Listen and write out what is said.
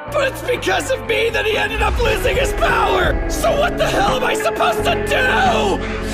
But it's because of me that he ended up losing his power! So what the hell am I supposed to do?